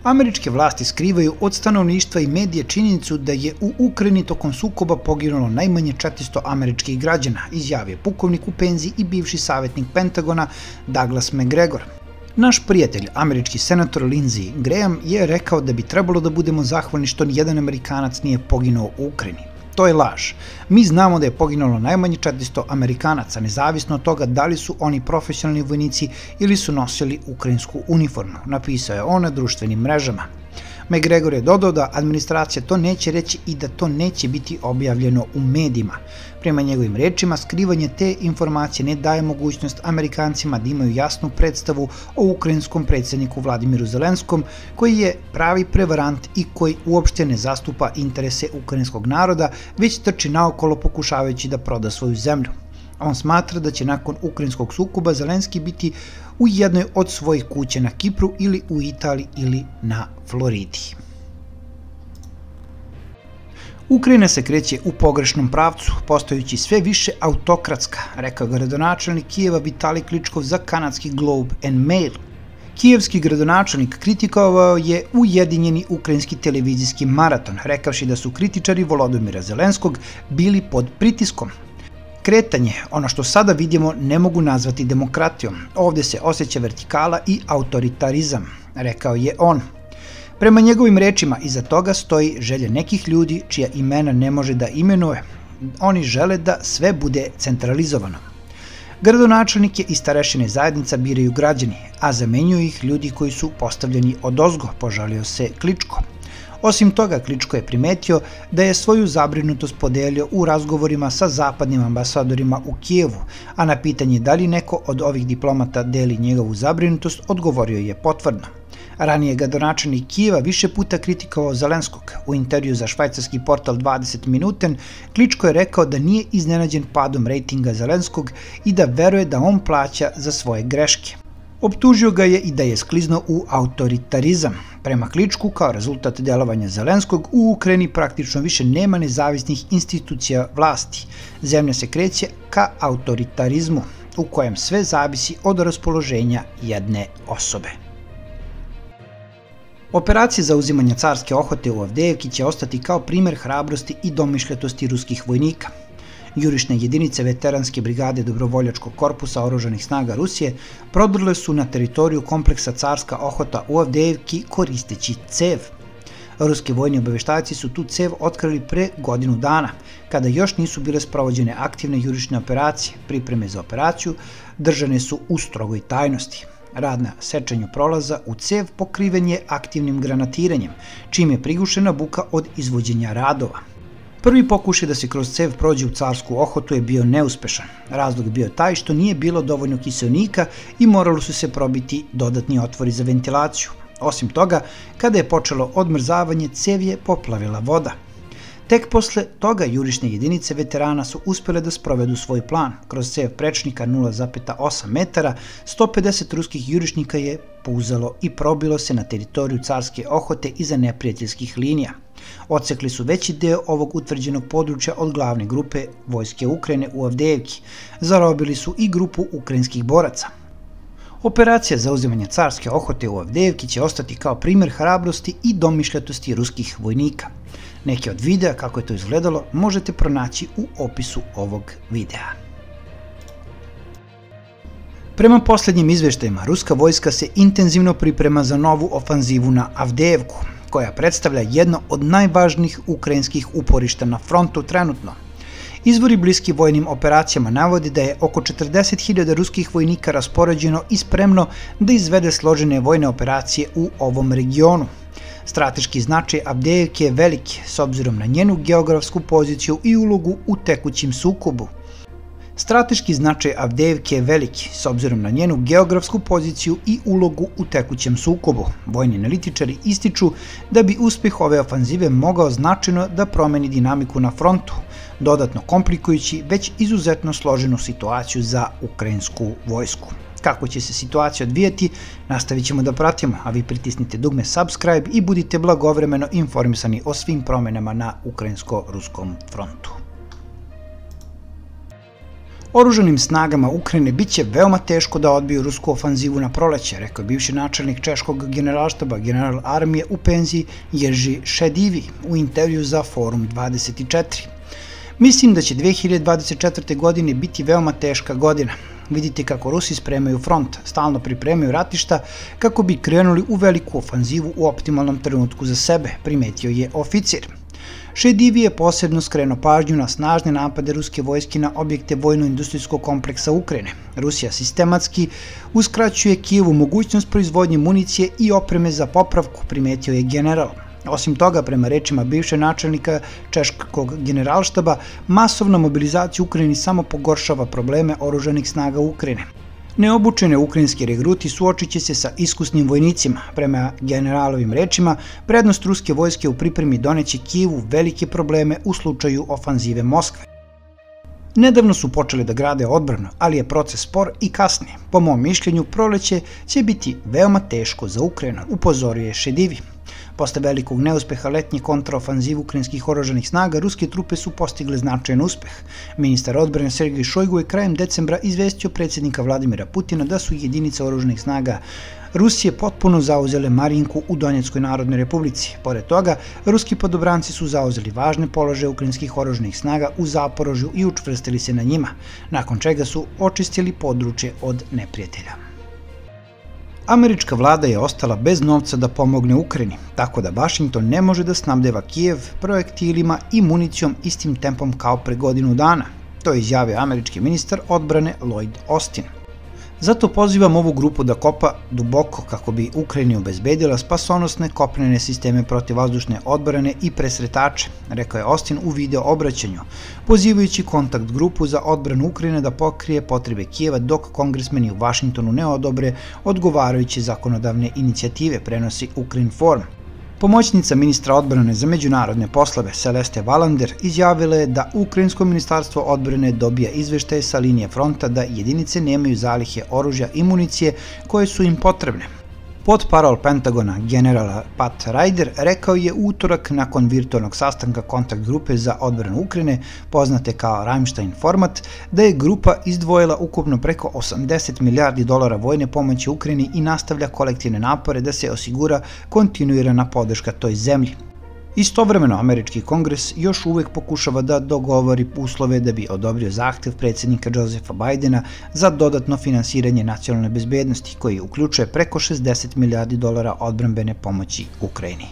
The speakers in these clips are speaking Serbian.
Američke vlasti skrivaju od stanovništva i medija činjenicu da je u Ukrajini tokom sukoba poginulo najmanje 400 američkih građana, izjavio pukovnik u penziji i bivši savjetnik Pentagona Douglas Macgregor. Naš prijatelj, američki senator Lindsey Graham, je rekao da bi trebalo da budemo zahvalni što nijedan Amerikanac nije poginuo u Ukrajini. To je laž. Mi znamo da je poginulo najmanje 400 Amerikanaca, nezavisno od toga da li su oni profesionalni vojnici ili su nosili ukrajinsku uniformu, napisao je on na društvenim mrežama. Macgregor je dodao da administracija to neće reći i da to neće biti objavljeno u medijima. Prema njegovim rečima, skrivanje te informacije ne daje mogućnost Amerikancima da imaju jasnu predstavu o ukrajinskom predsjedniku Vladimiru Zelenskom, koji je pravi prevarant i koji uopšte ne zastupa interese ukrajinskog naroda, već trči naokolo pokušavajući da proda svoju zemlju. On smatra da će nakon ukrajinskog sukoba Zelenski biti u jednoj od svojih kuća na Kipru ili u Italiji ili na Floridi. Ukrajina se kreće u pogrešnom pravcu, postajući sve više autokratska, rekao gradonačelnik Kijeva Vitalij Kličkov za kanadski Globe and Mail. Kijevski gradonačelnik kritikovao je ujedinjeni ukrajinski televizijski maraton, rekavši da su kritičari Volodymyra Zelenskog bili pod pritiskom. Kretanje, ono što sada vidimo, ne mogu nazvati demokratijom. Ovdje se osjeća vertikala i autoritarizam, rekao je on. Prema njegovim rečima, iza toga stoji želja nekih ljudi čija imena ne može da imenuje. Oni žele da sve bude centralizovano. Gradonačelnike i starešine zajednica biraju građani, a zamenjuju ih ljudi koji su postavljeni odozgo, požalio se Kličko. Osim toga, Kličko je primetio da je svoju zabrinutost podelio u razgovorima sa zapadnim ambasadorima u Kijevu, a na pitanje da li neko od ovih diplomata deli njegovu zabrinutost, odgovorio je potvrdno. Ranije gradonačelnik Kijeva više puta kritikovao Zelenskog. U intervju za švajcarski portal 20 Minuten, Kličko je rekao da nije iznenađen padom rejtinga Zelenskog i da veruje da on plaća za svoje greške. Optužio ga je i da je skliznuo u autoritarizam. Prema Kličku, kao rezultat delovanja Zelenskog, u Ukrajini praktično više nema nezavisnih institucija vlasti. Zemlja se kreće ka autoritarizmu, u kojem sve zavisi od raspoloženja jedne osobe. Operacija zauzimanja carske Ohote u Avdejevki će ostati kao primjer hrabrosti i domišljatosti ruskih vojnika. Jurišne jedinice veteranske brigade dobrovoljačkog korpusa oružanih snaga Rusije prodrle su na teritoriju kompleksa Carska Ohota u Avdejevki koristeći cev. Ruski vojni obaveštajci su tu cev otkrili pre godinu dana, kada još nisu bile sprovođene aktivne jurišne operacije. Pripreme za operaciju držane su u strogoj tajnosti. Rad na sečenju prolaza u cev pokriven je aktivnim granatiranjem, čim je prigušena buka od izvođenja radova. Prvi pokušaj da se kroz cev prođe u Carsku Ohotu je bio neuspešan. Razlog bio taj što nije bilo dovoljno kiseonika i moralo su se probiti dodatni otvori za ventilaciju. Osim toga, kada je počelo odmrzavanje, cev je poplavila voda. Tek posle toga jurišne jedinice veterana su uspjele da sprovedu svoj plan. Kroz cev prečnika 0,8 metara, 150 ruskih jurišnika je puzalo i probilo se na teritoriju Carske Ohote iza neprijateljskih linija. Odsekli su veći deo ovog utvrđenog područja od glavne grupe vojske Ukrajine u Avdejevki. Zarobili su i grupu ukrajinskih boraca. Operacija zauzimanja Carske Ohote u Avdejevki će ostati kao primjer hrabrosti i domišljatosti ruskih vojnika. Neke od videa kako je to izgledalo možete pronaći u opisu ovog videa. Prema posljednjim izveštajima, ruska vojska se intenzivno priprema za novu ofanzivu na Avdejevku, koja predstavlja jedno od najvažnijih ukrajinskih uporišta na frontu trenutno. Izvori bliski vojnim operacijama navodi da je oko 40.000 ruskih vojnika raspoređeno i spremno da izvede složene vojne operacije u ovom regionu. Strateški značaj Avdejevke je veliki, s obzirom na njenu geografsku poziciju i ulogu u tekućem sukobu. Strateški značaj Avdejevke je veliki, s obzirom na njenu geografsku poziciju i ulogu u tekućem sukobu. Vojni analitičari ističu da bi uspjeh ove ofanzive mogao značajno da promeni dinamiku na frontu, dodatno komplikujući već izuzetno složenu situaciju za ukrajinsku vojsku. Kako će se situacija odvijati, nastavit ćemo da pratimo, a vi pritisnite dugme subscribe i budite blagovremeno informisani o svim promjenama na ukrajinsko-ruskom frontu. Oružanim snagama Ukrajine biće veoma teško da odbiju rusku ofanzivu na proleće, rekao je bivši načelnik češkog generalštaba, general armije u penziji Jerži Šedivi u intervju za Forum 24. Mislim da će 2024. godine biti veoma teška godina. Vidite kako Rusi spremaju front, stalno pripremaju ratišta kako bi krenuli u veliku ofanzivu u optimalnom trenutku za sebe, primetio je oficir. Šedivi je posebno skrenuo pažnju na snažne napade ruske vojske na objekte vojno-industrijskog kompleksa Ukrajine. Rusija sistematski uskraćuje Kijevu mogućnost proizvodnje municije i opreme za popravku, primetio je general. Osim toga, prema rečima bivšeg načelnika češkog generalštaba, masovna mobilizacija u Ukrajini samo pogoršava probleme oružanih snaga Ukrajine. Neobučene ukrajinski regruti suočit će se sa iskusnim vojnicima. Prema generalovim rečima, prednost ruske vojske u pripremi doneće Kijevu velike probleme u slučaju ofanzive Moskve. Nedavno su počeli da grade odbranu, ali je proces spor i kasnije. Po mom mišljenju, proleće će biti veoma teško za Ukrajinu, upozorio je Šedivi. Posle velikog neuspeha letnje kontraofanzive ukrajinskih oružanih snaga, ruske trupe su postigle značajan uspeh. Ministar odbrane Sergej Šojgu je krajem decembra izvestio predsjednika Vladimira Putina da su jedinice oružanih snaga Rusije potpuno zauzele Marinku u Donjeckoj Narodnoj Republici. Pored toga, ruski podobranci su zauzeli važne položaje ukrajinskih oružanih snaga u Zaporožju i učvrstili se na njima, nakon čega su očistili područje od neprijatelja. Američka vlada je ostala bez novca da pomogne Ukrajini, tako da Vašington ne može da snabdeva Kijev projektilima i municijom istim tempom kao pre godinu dana. To je izjavio američki ministar odbrane Lloyd Austin. Zato pozivam ovu grupu da kopa duboko kako bi Ukrajini obezbedila spasonosne kopnene sisteme protivvazdušne odbrane i presretače, rekao je Austin u video obraćanju, pozivajući kontakt grupu za odbranu Ukrajine da pokrije potrebe Kijeva dok kongresmeni u Vašingtonu ne odobre odgovarajuće zakonodavne inicijative, prenosi Ukrinform. Pomoćnica ministra odbrane za međunarodne poslove Celeste Valander izjavila je da Ukrajinsko ministarstvo odbrane dobija izveštaje sa linije fronta da jedinice nemaju zalihe oružja i municije koje su im potrebne. Potparol Pentagona generala Pat Ryder rekao je u utorak nakon virtualnog sastanka kontakt grupe za odbranu Ukrajine, poznate kao Ramstein format, da je grupa izdvojila ukupno preko 80 milijardi dolara vojne pomoći Ukrajini i nastavlja kolektivne napore da se osigura kontinuirana podrška toj zemlji. Istovremeno, američki kongres još uvek pokušava da dogovori uslove da bi odobrio zahtev predsjednika Josepha Bidena za dodatno finansiranje nacionalne bezbednosti, koji uključuje preko 60 milijardi dolara odbrambene pomoći Ukrajini.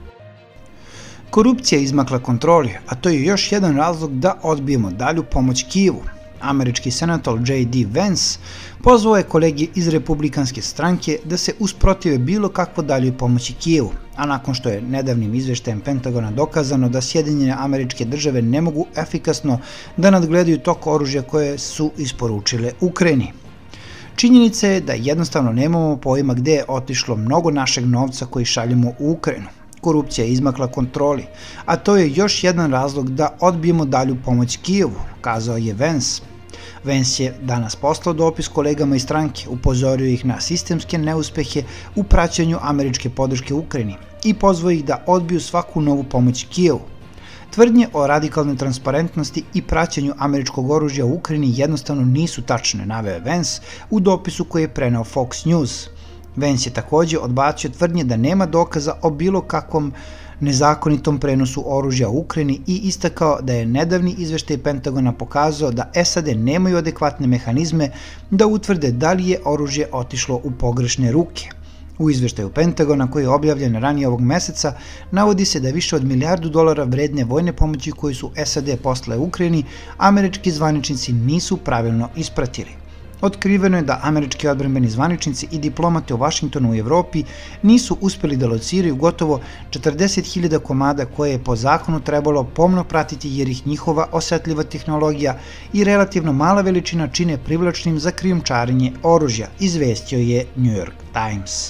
Korupcija je izmakla kontroli, a to je još jedan razlog da odbijemo dalju pomoć Kijevu. Američki senator J.D. Vance pozvao je kolege iz Republikanske stranke da se usprotive bilo kakvo daljoj pomoći Kijevu, a nakon što je nedavnim izveštajem Pentagona dokazano da Sjedinjene Američke Države ne mogu efikasno da nadgledaju tok oružja koje su isporučile Ukrajini. Činjenica je da jednostavno nemamo pojma gde je otišlo mnogo našeg novca koji šaljemo u Ukrajinu. Korupcija je izmakla kontroli, a to je još jedan razlog da odbijemo dalju pomoć Kijevu, kazao je Vance. Vance je danas poslao dopis kolegama iz stranke, upozorio ih na sistemske neuspehe u praćenju američke podrške Ukrajini i pozvao ih da odbiju svaku novu pomoć Kijevu. Tvrdnje o radikalnoj transparentnosti i praćenju američkog oružja u Ukrajini jednostavno nisu tačne, naveo Vance u dopisu koji je preneo Fox News. Vance je također odbacio tvrdnje da nema dokaza o bilo kakvom nezakonitom prenosu oružja u Ukrajini i istakao da je nedavni izveštaj Pentagona pokazao da SAD nemaju adekvatne mehanizme da utvrde da li je oružje otišlo u pogrešne ruke. U izveštaju Pentagona, koji je objavljen ranije ovog meseca, navodi se da više od milijardu dolara vredne vojne pomoći koju su SAD poslale Ukrajini, američki zvaničnici nisu pravilno ispratili. Otkriveno je da američki odbrambeni zvaničnici i diplomate u Vašingtonu i Evropi nisu uspjeli da lociraju gotovo 40.000 komada koje je po zakonu trebalo pomno pratiti jer ih njihova osetljiva tehnologija i relativno mala veličina čine privlačnim za krijumčarenje oružja, izvestio je New York Times.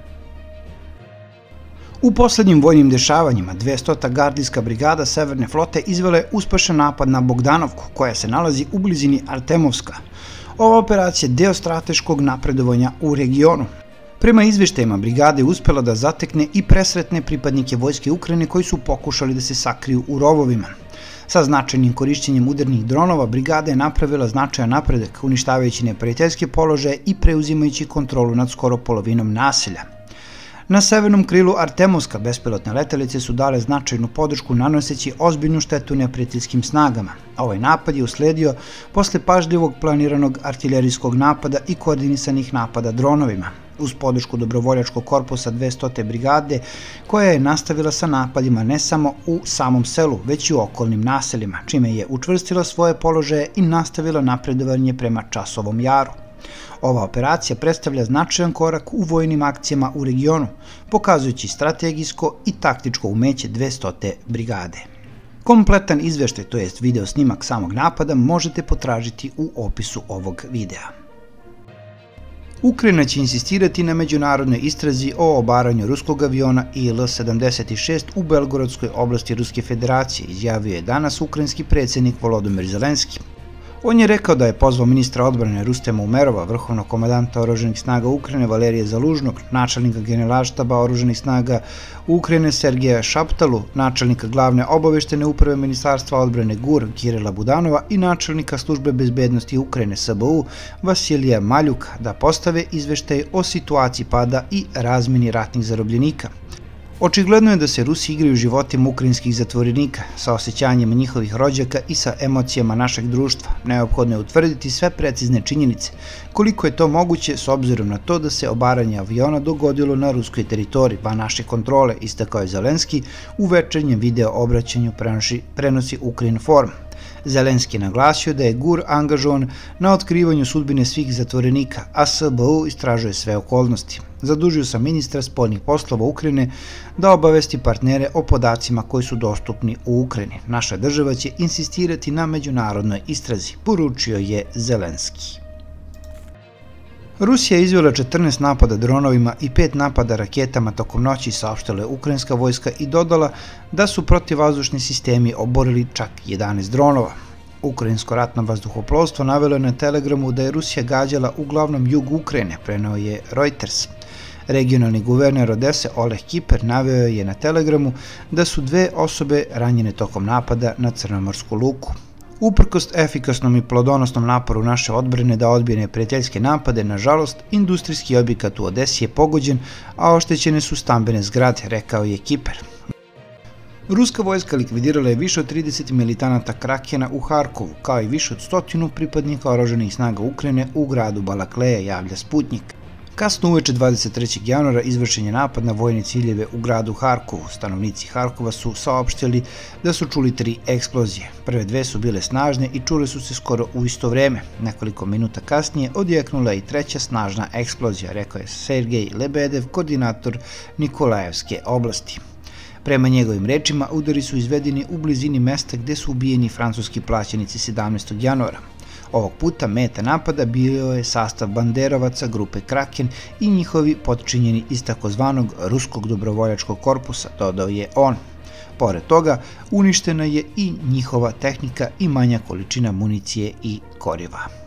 U poslednjim vojnim dešavanjima 200. gardijska brigada Severne flote izvela je uspešan napad na Bogdanovku, koja se nalazi u blizini Artemovska. Ova operacija je deo strateškog napredovanja u regionu. Prema izveštajima, brigada je uspela da zatekne i presretne pripadnike vojske Ukrajine koji su pokušali da se sakriju u rovovima. Sa značajnim korišćenjem udarnih dronova, brigada je napravila značajan napredak, uništavajući neprijateljske položaje i preuzimajući kontrolu nad skoro polovinom naselja. Na severnom krilu Artemovska bespilotne letelice su dale značajnu podršku nanoseći ozbiljnu štetu neprijateljskim snagama. Ovaj napad je usledio posle pažljivog planiranog artiljerijskog napada i koordinisanih napada dronovima, uz podršku dobrovoljačkog korpusa 200. brigade, koja je nastavila sa napadima ne samo u samom selu, već i u okolnim naseljima, čime je učvrstila svoje položaje i nastavila napredovanje prema Časovom jaru. Ova operacija predstavlja značajan korak u vojnim akcijama u regionu, pokazujući strategijsko i taktičko umeće 200. brigade. Kompletan izveštaj, to jest video snimak samog napada, možete potražiti u opisu ovog videa. Ukrajina će insistirati na međunarodnoj istrazi o obaranju ruskog aviona Il-76 u Belgorodskoj oblasti Ruske federacije, izjavio je danas ukrajinski predsjednik Volodymyr Zelenski. On je rekao da je pozvao ministra odbrane Rustema Umerova, vrhovnog komandanta oružanih snaga Ukrajine Valerija Zalužnog, načelnika generalštaba oružanih snaga Ukrajine Sergeja Šaptalu, načelnika glavne obaveštene uprave Ministarstva odbrane GUR Kirila Budanova i načelnika službe bezbednosti Ukrajine SBU Vasilija Maljuka da postave izveštaj o situaciji pada i razmeni ratnih zarobljenika. Očigledno je da se Rusi igraju životima ukrajinskih zatvorenika, sa osjećanjem njihovih rođaka i sa emocijama našeg društva. Neophodno je utvrditi sve precizne činjenice, koliko je to moguće s obzirom na to da se obaranje aviona dogodilo na ruskoj teritoriji, van naše kontrole, istakao je Zelenski u večernjem video obraćanju prenosi Ukrinform. Zelenski je naglasio da je GUR angažovan na otkrivanju sudbine svih zatvorenika, a SBU istražuje sve okolnosti. Zadužio sam ministra spoljnih poslova Ukrajine da obavesti partnere o podacima koji su dostupni u Ukrajini. Naša država će insistirati na međunarodnoj istrazi, poručio je Zelenski. Rusija je izvela 14 napada dronovima i 5 napada raketama tokom noći, saopštila je ukrajinska vojska i dodala da su protivvazdušni sistemi oborili čak 11 dronova. Ukrajinsko ratno vazduhoplovstvo navelo je na Telegramu da je Rusija gađala uglavnom jug Ukrajine, preneo je Reuters. Regionalni guverner Odese Oleg Kiper naveo je na Telegramu da su 2 osobe ranjene tokom napada na Crnomorsku luku. Uprkos efikasnom i plodonosnom naporu naše odbrane da odbije neprijateljske napade, nažalost, industrijski objekat u Odesi je pogođen, a oštećene su stambene zgrade, rekao je Kiper. Ruska vojska likvidirala je više od 30 militanata Krakena u Harkovu, kao i više od 100 pripadnika oružanih snaga Ukrajine u gradu Balakleja, javlja Sputnik. Kasno uveče 23. januara izvršen je napad na vojne ciljeve u gradu Harkovu. Stanovnici Harkova su saopštili da su čuli 3 eksplozije. Prve 2 su bile snažne i čule su se skoro u isto vreme. Nekoliko minuta kasnije odjeknula je i 3. snažna eksplozija, rekao je Sergej Lebedev, koordinator Nikolajevske oblasti. Prema njegovim rečima, udari su izvedeni u blizini mesta gde su ubijeni francuski plaćenici 17. januara. Ovog puta meta napada bio je sastav banderovaca grupe Kraken i njihovi potčinjeni iz takozvanog ruskog dobrovoljačkog korpusa, dodao je on. Pored toga, uništena je i njihova tehnika i manja količina municije i goriva.